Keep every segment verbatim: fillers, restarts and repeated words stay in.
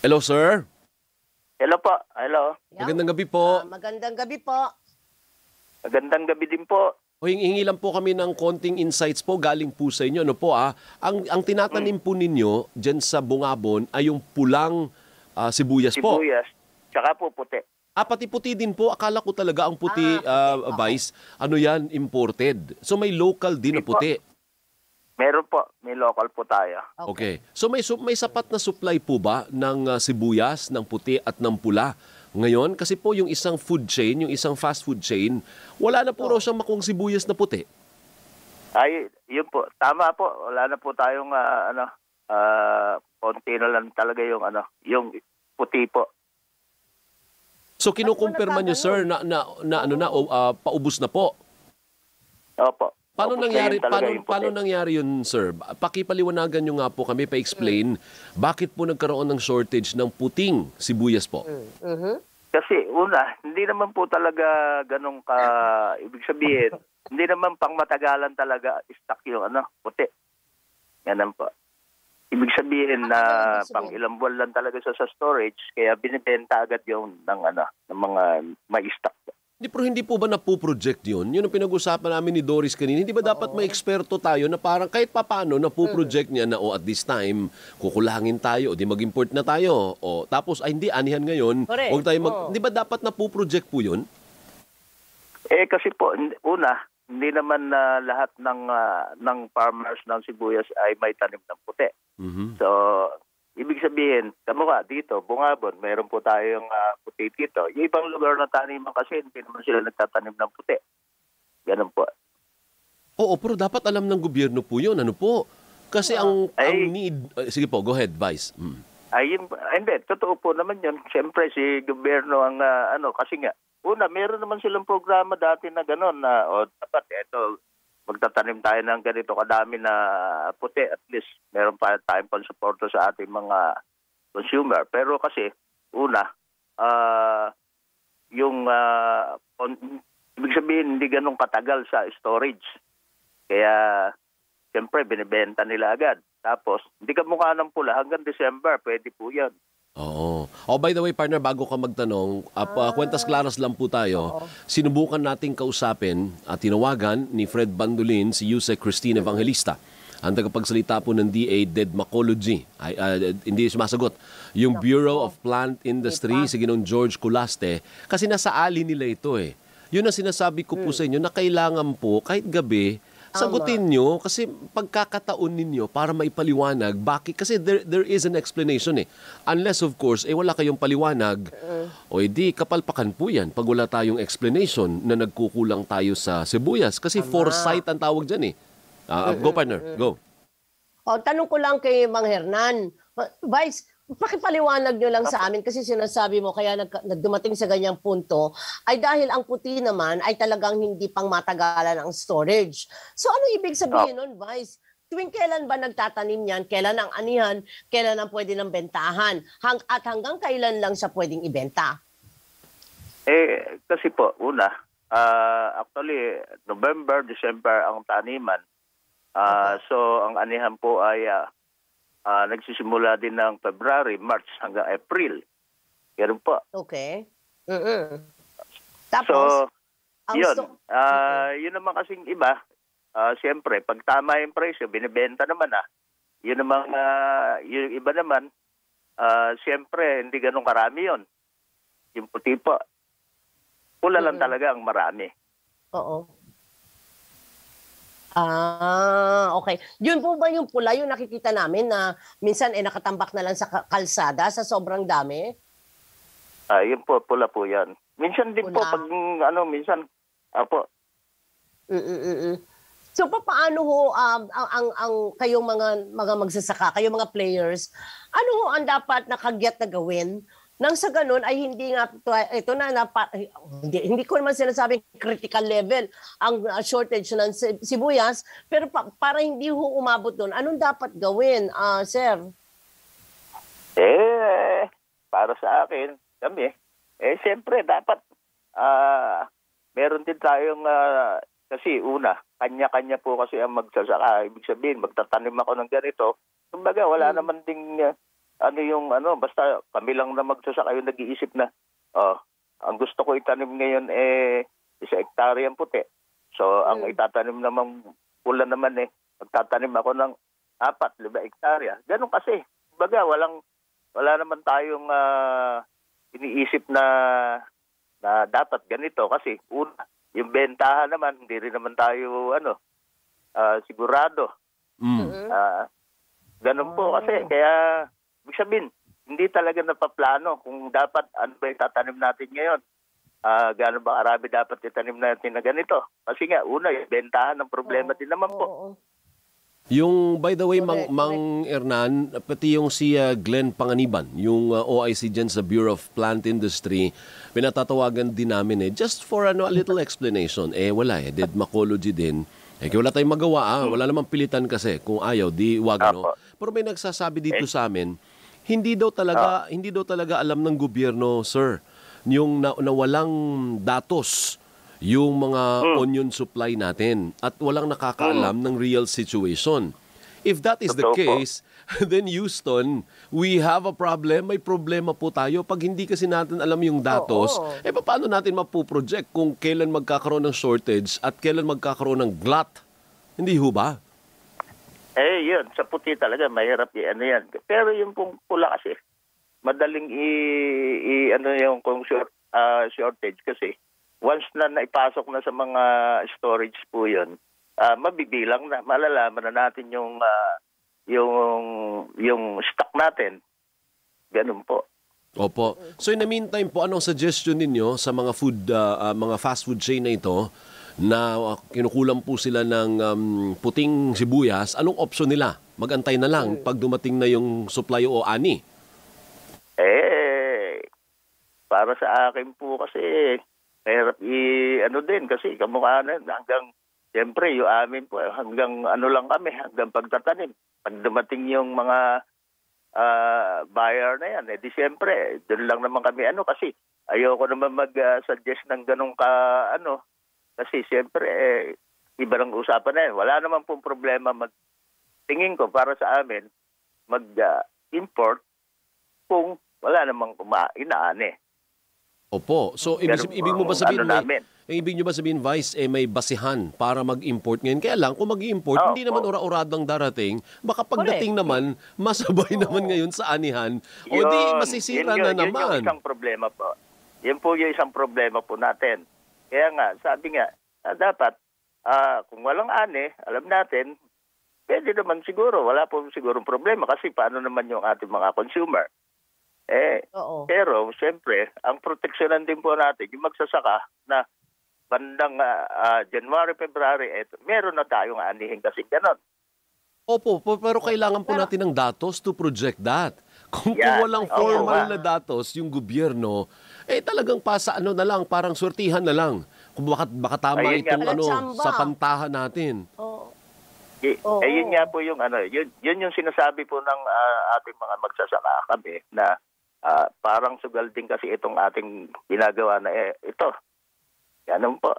Hello, sir. Hello po. Hello. Magandang gabi po. Ah, magandang gabi po. Magandang gabi din po. O hingi lang po kami ng konting insights po galing po sa inyo. Ano po ah, ang, ang tinatanim po ninyo dyan sa Bungabon ay yung pulang ah, sibuyas po. Sibuyas. Tsaka po puti. Ah, pati puti din po. Akala ko talaga ang puti, Ah, ah, puti. Vice, ano yan, imported. So may local din na Hindi po. puti. Meron po. May local po tayo. Okay. So may su- may sapat na supply po ba ng ah, sibuyas, ng puti at ng pula ngayon? Kasi po yung isang food chain, yung isang fast food chain, wala na po raw siyang makuhang sibuyas na puti. Ay, yun po. Tama po. Wala na po tayong ah, ano, ah, konti na lang talaga yung ano, yung puti po. So kinukumpirma niyo, sir, na, na, na ano na, o, ah, paubos na po. Opo. Paano Opo, nangyari, yun talaga paano, yung puti. paano nangyari yun, sir? Pakipaliwanagan niyo nga po kami, pa-explain, bakit po nagkaroon ng shortage ng puting sibuyas po? Mhm. Kasi una, hindi naman po talaga ganun ka, ibig sabihin, hindi naman pang matagalan talaga stock yung ano, puti. Ganun po. Ibig sabihin na Ano yung ibig sabihin? pang ilang buwan lang talaga sa, sa storage, kaya binibenta agad yung ng, ano, ng mga may stock. Hindi, pero hindi po ba napuproject yun? Yun ang pinag-usapan namin ni Doris kanina. Hindi ba dapat may eksperto tayo na parang kahit papano napuproject niya na o at this time, kukulangin tayo o di mag-import na tayo. O tapos, ay hindi, anihan ngayon. Correct. Huwag tayo mag... Oo. Hindi ba dapat napuproject po yun? Eh kasi po, hindi- una, hindi naman na lahat ng ah, ng farmers ng sibuyas ay may tanim ng puti. Mhm. So, ibig sabihin, kamukha dito, Bungabon, mayroon po tayong ah, puti dito. Yung ibang lugar na taniman kasi, hindi naman sila nagtatanim ng puti. Ganun po. Oo, pero dapat alam ng gobyerno po yun. Ano po? Kasi ang, ang Ay. need... eh, sige po, go ahead, Vice. Mm. Ayun, ay, hindi, totoo po naman yun. Siyempre, si gobyerno ang, ah, ano, kasi nga, una, meron naman silang programa dati na gano'n na, o dapat, eto, magtatanim tayo ng ganito kadami na puti, at least, meron pa tayong pang-suporto sa ating mga consumer. Pero kasi, una, ah, yung, ah, on- ibig sabihin, hindi ganun katagal sa storage. Kaya, siyempre, binibenta nila agad. Tapos, hindi ka mukha ng pula hanggang December, pwede po yan. Oo. Oh, by the way, partner, bago ka magtanong, uh, pa, kwentas klaras lang po tayo. Sinubukan nating kausapin at tinawagan ni Fred Bandolin si Yusek Christine Evangelista. Ang tagapagsalita po ng D A Dedmacology. Ay, ah, hindi sumasagot. Yung Bureau of Plant Industry, si Ginong George Culaste, kasi nasa ali nila ito eh. Yun ang sinasabi ko po sa inyo na kailangan po, kahit gabi, sagutin nyo kasi pagkakataon ninyo para maipaliwanag bakit kasi there, there is an explanation eh. Unless of course eh wala kayong paliwanag o edi kapalpakan po yan pag wala tayong explanation na nagkukulang tayo sa sibuyas kasi foresight ang tawag dyan eh. Ah, go partner, go. O, tanong ko lang kay Mang Hernan. Ma- Vice, pakipaliwanag nyo lang sa amin kasi sinasabi mo kaya nag, nagdumating sa ganyang punto ay dahil ang puti naman ay talagang hindi pang matagalan ang storage. So ano ibig sabihin nun, Vice? Tuwing kailan ba nagtatanim yan? Kailan ang anihan? Kailan ang pwede ng bentahan? Hang, at hanggang kailan lang siya pwedeng ibenta? Eh, kasi po, una, ah, actually, November, December ang taniman. Ah, So, ang anihan po ay ah, ah, nagsisimula din ng February, March hanggang April. Ganun po. Okay. Mm-mm. So, Tapos, ang yun. sto- Ah, yun naman kasing iba, ah, siyempre, pag tama yung presyo, binibenta naman ah. Yun naman, ah, yung iba naman, ah, siyempre, hindi ganun karami yun. Yung puti po. Pula lang talaga ang marami. Oo. Ah, okay. Yun po ba yung pula yung nakikita namin na minsan eh nakatambak na lang sa ka- kalsada sa sobrang dami? Ah, yun po, pula po yan. Minsan din po, Pula. pag ano, minsan, apo, Mm-mm-mm. So pa- paano ho um, ang, ang, ang kayong mga mga magsasaka, kayong mga players, ano ho ang dapat nakagyat na gawin nang sa ganun ay hindi nga to- ito na, na hindi, hindi ko naman sinasabing critical level ang uh, shortage ng si- sibuyas, pero pa- para hindi ho umabot doon, anong dapat gawin, ah, sir? eh, para sa akin, kami, eh, siyempre, dapat, ah, meron din tayong, ah, kasi una, kanya-kanya po kasi ang magsasaka. Ibig sabihin, magtatanim ako ng ganito. Kumbaga, wala naman ding, uh, ano yung ano, basta kami lang na magsasaka yung nag-iisip na, oh, ang gusto ko itanim ngayon eh, isa hektaryang puti. So, ang Mm. itatanim naman pula naman eh, magtatanim ako ng apat, lima hektarya. Ganun kasi. Baga, walang, wala naman tayong ah, iniisip na na dapat ganito kasi una, yung bentahan naman, hindi rin naman tayo ano, ah, sigurado. Mm. Ah, ganun po kasi. Kaya, ibig sabihin, hindi talaga napaplano kung dapat ano ba yung tatanim natin ngayon. Ah, gaano ba arabi dapat itanim natin na ganito? Kasi nga, una, yung bentahan ng problema din naman po. Oo. Yung, by the way, Mang, Correct, Mang Hernan, pati yung si uh, Glenn Panganiban, yung uh, O I C dyan sa Bureau of Plant Industry, pinatatawagan din namin eh, just for ano, a little explanation. Eh, wala eh, dedmacology din. Eh, kaya wala tayong magawa ah, wala namang pilitan kasi. Kung ayaw, di wag ano. Apo. Pero may nagsasabi dito sa amin, hindi daw talaga, hindi daw talaga alam ng gobyerno, sir, yung na, na walang datos yung mga onion supply natin at walang nakakaalam ng real situation. If that is the Totoo po. case, then Houston, we have a problem, may problema po tayo. Pag hindi kasi natin alam yung datos, Oo. eh paano natin mapuproject kung kailan magkakaroon ng shortage at kailan magkakaroon ng glut? Hindi ho ba? Eh, yun, sa puti talaga, mahirap i-ano yan. Pero yung pong pula kasi, madaling i, i ano yung kung short, ah, shortage kasi, once na naipasok na sa mga storage po yun, ah, mabibilang na, malalaman na natin yung, ah, yung, yung stock natin. Ganun po. Opo. So in the meantime po, anong suggestion ninyo sa mga food, ah, ah, mga fast food chain na ito na uh, kinukulang po sila ng um, puting sibuyas? Anong option nila? Magantay na lang pag dumating na yung supply o ani? Eh, para sa akin po kasi, mahirap i, ano din, kasi kamukha na, hanggang, siyempre, yung amin po, hanggang ano lang kami, hanggang pagtatanim. Pag dumating yung mga ah, buyer na yan, eh di siyempre, doon lang naman kami, ano, kasi ayoko naman mag-suggest ng ganong ka, ano, kasi siyempre, eh, iba lang usapan na yan. Wala naman pong problema, mag, tingin ko, para sa amin, mag-import kung wala namang kuma- inaani. Opo. So ibig, Ganun po ibig mo ba ang sabihin, ano may, namin. eh, ibig nyo ba sabihin, Vice, eh, may basihan para mag-import ngayon? Kaya lang, kung mag-import, Oo, hindi naman oo. ura-uradang darating, baka pagdating naman, masabay naman ngayon sa anihan, o di Yun, masisira yun, na yun, yun naman. yung isang problema po. Yun po yung isang problema po natin. Kaya nga, sabi nga, ah, dapat, ah, kung walang ani, alam natin, pwede naman siguro, wala po siguro problema kasi paano naman yung ating mga consumer. Eh, Oo. pero, siyempre, ang proteksyonan din po natin, yung magsasaka na bandang ah, ah, January, February, eh, meron na tayong anihin kasi ganon. Opo, po, pero kailangan po natin ng datos to project that. Kung, kung Yan. walang Oo formal nga. na datos yung gobyerno, eh talagang pasa ano na lang, parang swertihan na lang. Kung baka, baka tama Ayun nga. itong ano, Tsamba. sa pantahan natin. Oo. Y- Oo. eh, yun nga po yung ano, yun, yun yung sinasabi po ng ah, ating mga magsasaka kami na ah, parang sugal din kasi itong ating ginagawa na eh, ito. Ganun po.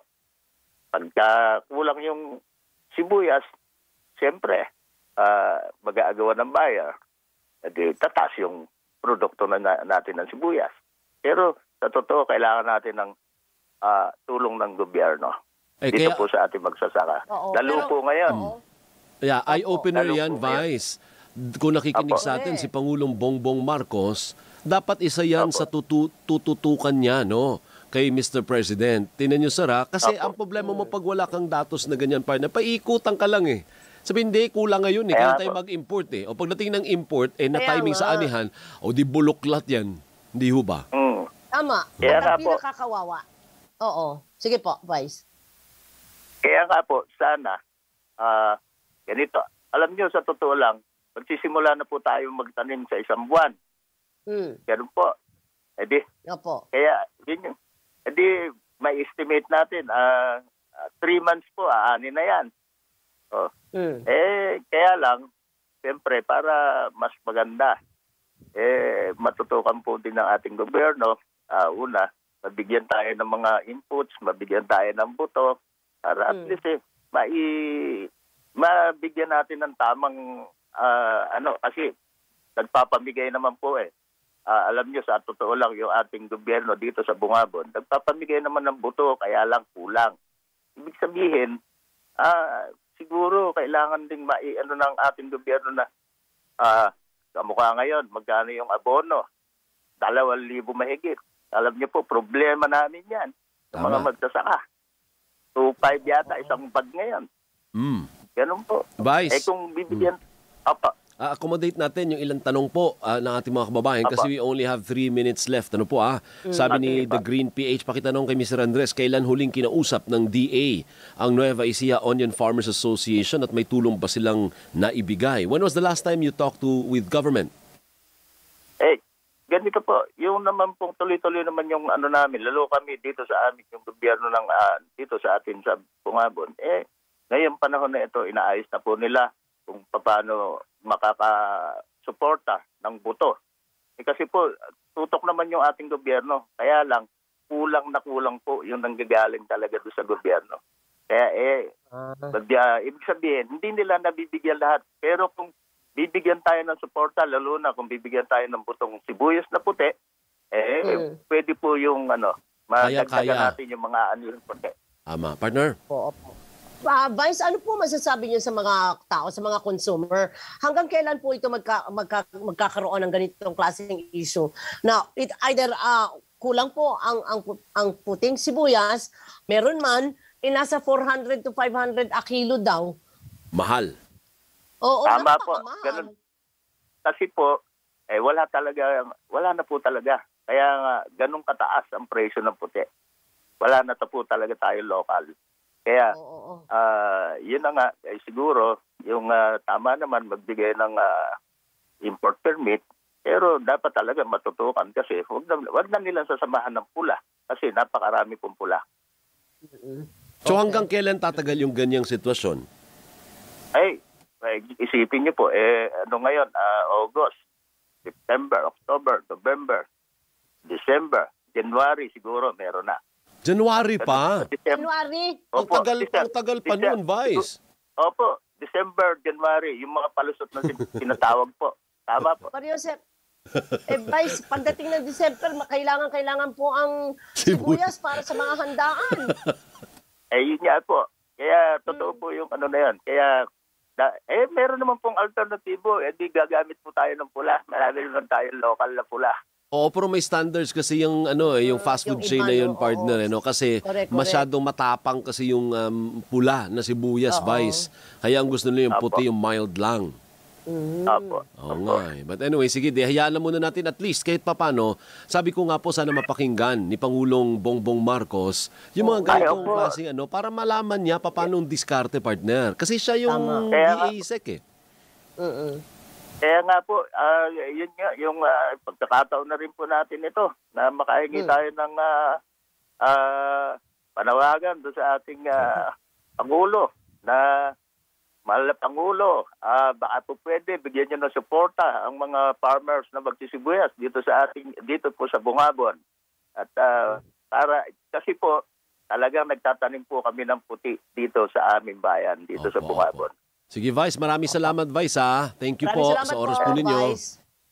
Pagka kulang yung sibuyas, siyempre, ah, mag-aagawan ng buyer, edi tatas yung produkto na, na natin ng sibuyas. Pero sa totoo, kailangan natin ng ah, tulong ng gobyerno. Eh, Dito kaya- po sa ating magsasaka. Oo, Lalo pero- po ngayon. Oo. Yeah, eye-opener Lalo yan, po ngayon. Vice. Kung nakikinig Apo. sa atin Correct. si Pangulong Bongbong Marcos, dapat isa yan Apo. sa tutu- tututukan niya, no? Kay Mister President. Tinan niyo, sir, ha? Kasi Apo. ang problema mo pag wala kang datos na ganyan, partner, paikutan ka lang eh. Sabi, hindi, kulang ngayon eh. Kaya Kaya tayo po. mag-import eh. O pagdating ng import, eh, na Kaya timing sa nga. anihan, o di buloklat yan. Hindi ho ba? Mm. Tama. Kaya At nga ang po. pinakakawawa. Oo. Sige po, Vice. Kaya nga po, sana, ah, ganito. Alam nyo, sa totoo lang, magsisimula na po tayo magtanim sa isang buwan. Hmm. Ganun po. E di, Opo. kaya, yun yung, e di, may estimate natin, ah, ah, three months po, aani na yan. Oh. Hmm. Eh, kaya lang, siyempre, para mas maganda, eh, matutukan po din ng ating gobyerno. Ah, una, mabigyan tayo ng mga inputs, mabigyan tayo ng buto, para at Mm. least, eh, mai, mabigyan natin ng tamang, ah, ano, kasi, nagpapamigay naman po eh. Ah, alam nyo, sa totoo lang, yung ating gobyerno dito sa Bungabon, nagpapamigay naman ng buto, kaya lang kulang. Ibig sabihin, ah, siguro kailangan ding mai-ano ng ating gobyerno na ah, kamukha ngayon, magkano yung abono? Dalawang libo mahigit. Alam nyo po, problema namin yan. Sa mga Tama. magsasaka. two five yata, isang bag ngayon. Mm. Ganun po. Vice. Eh kung bibigyan, apa, Ah, accommodate natin yung ilang tanong po ah, ng ating mga kababayan kasi Apa. we only have three minutes left. Ano po ah? Sabi ni Okay, The pa. Green P H, pakitanong kay Mister Andres, kailan huling kinausap ng D A ang Nueva Ecija Onion Farmers Association at may tulong ba silang naibigay? When was the last time you talked to with government? eh, ganito po, yung naman pong tuloy-tuloy naman yung ano namin, lalo kami dito sa amin, yung gobyerno ng, ah, dito sa atin sa Bungabon, eh, ngayong panahon na ito, inaayos na po nila kung paano makakasuporta ng buto. Eh, kasi po, tutok naman yung ating gobyerno. Kaya lang, kulang na kulang po yung nanggagaling talaga doon sa gobyerno. Kaya eh, bagya, ibig sabihin, hindi nila nabibigyan lahat. Pero kung bibigyan tayo ng suporta, lalo na kung bibigyan tayo ng butong sibuyas na puti, eh, Mm. pwede po yung ano, Kaya, madagdagan kaya. natin yung mga ano yung puti. Tama. Partner? Oo po. Ah, Vice, ano po masasabi niyo sa mga tao, sa mga consumer? Hanggang kailan po ito magka, magka, magkakaroon ng ganitong klaseng issue? Now, it either ah, kulang po ang, ang ang puting sibuyas, meron man, eh, nasa four hundred to five hundred a kilo daw. Mahal. Oo, Tama po. napakamahal. Ganun. Kasi po, eh, wala talaga, wala na po talaga. Kaya nga, ganun kataas ang presyo ng puti. Wala na to po talaga tayo local. Kaya, Oo, oo. ah, yun na nga, eh, siguro, yung ah, tama naman magbigay ng ah, import permit, pero dapat talaga matutukan kasi huwag na, huwag na nilang sasamahan ng pula kasi napakarami pong pula. So hanggang kailan tatagal yung ganyang sitwasyon? Ay, ay, isipin niyo po, eh, ano ngayon, ah, August, September, October, November, December, January siguro meron na. January pa. December, January, Ang Opo, tagal, December- ang tagal pa December- noon, Vice. Opo, December, January, yung mga palusot na sin- sinatawag po. Tama po. Mario Josep, eh, Vice, pagdating ng December, kailangan-kailangan po ang Sibuyas. sibuyas para sa mga handaan. Eh, yun nga po. Kaya, totoo po yung ano na yan. Kaya, da, eh, meron naman pong alternatibo. Eh, di gagamit po tayo ng pula. Marami naman tayo local na pula. Oo, pero may standards kasi yung ano eh, yung fast food Yung chain iba, na yun, no? partner, Oo. eh, no? Kasi Correct, correct. masyadong matapang kasi yung um, pula na sibuyas, Oo. Vice. Kaya ang gusto nila yung Apo. puti, yung mild lang. Opo. Oo nga eh. But anyway, sige, di, hayaan na muna natin at least kahit papano. Sabi ko nga po sana mapakinggan ni Pangulong Bongbong Marcos yung mga Ay, ganitong opo. klaseng ano para malaman niya paano ang diskarte, partner. Kasi siya yung Tama. Kaya D nga- A S E C eh. Mm-mm. Kaya nga po, ah, yun nga, yung ah, pagkakataon na rin po natin ito na makahingi Hmm. tayo ng ah, ah, panawagan doon sa ating ah, Pangulo na mahal na Pangulo, ah, baka po pwede bigyan niyo ng suporta ang mga farmers na magsisibuyas dito sa ating dito po sa Bungabon. At ah, para kasi po talagang nagtatanim po kami ng puti dito sa aming bayan dito sa Opo, Bungabon. Sige, Vice, maraming salamat, Vice, ha. Thank you Maraming po salamat sa oras po, po ninyo. Vice.